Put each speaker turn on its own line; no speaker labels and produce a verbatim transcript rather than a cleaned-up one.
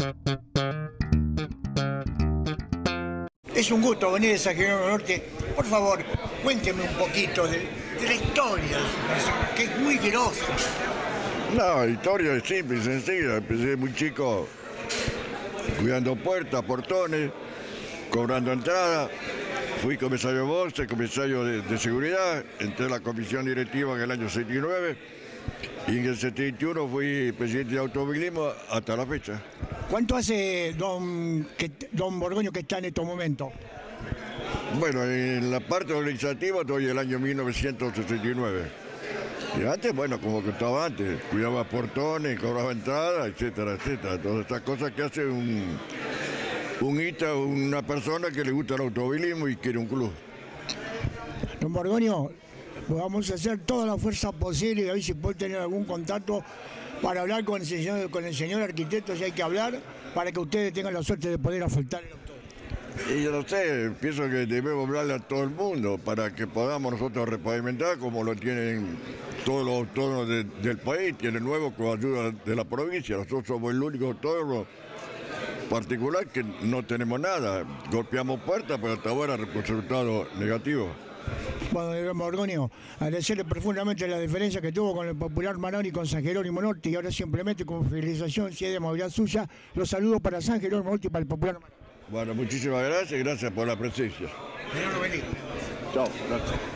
Es un gusto venir de San Jerónimo Norte. Por favor, cuénteme un poquito de, de la historia de su persona, que es muy grosa.
No, la historia es simple y sencilla. Empecé muy chico cuidando puertas, portones, cobrando entrada. Fui comisario de bolsa, comisario de, de seguridad. Entré a la comisión directiva en el año setenta y nueve. Y en el setenta y uno fui presidente de automovilismo hasta la fecha.
¿Cuánto hace don, que, don Borgoño que está en estos momentos?
Bueno, en la parte organizativa estoy el año mil novecientos sesenta y nueve. Y antes, bueno, como que estaba antes, cuidaba portones, cobraba entradas, etcétera, etcétera. Todas estas cosas que hace un, un hita, una persona que le gusta el automovilismo y quiere un club.
Don Borgoño, vamos a hacer toda la fuerza posible y a ver si puede tener algún contacto para hablar con el señor, con el señor arquitecto, si hay que hablar, para que ustedes tengan la suerte de poder asfaltar el auto.
Y yo no sé, pienso que debemos hablarle a todo el mundo para que podamos nosotros repavimentar como lo tienen todos los autónomos de, del país, tienen nuevo con ayuda de la provincia. Nosotros somos el único autónomo particular que no tenemos nada. Golpeamos puertas, pero hasta ahora resultado negativo.
Bueno, don Borgoño, agradecerle profundamente la diferencia que tuvo con el Popular Marón y con San Jerónimo Norte, y ahora simplemente como fidelización, si es de movilidad suya, los saludos para San Jerónimo Norte y para el Popular Marón.
Bueno, muchísimas gracias y gracias por la presencia.
Señor Benítez.
Chao, gracias.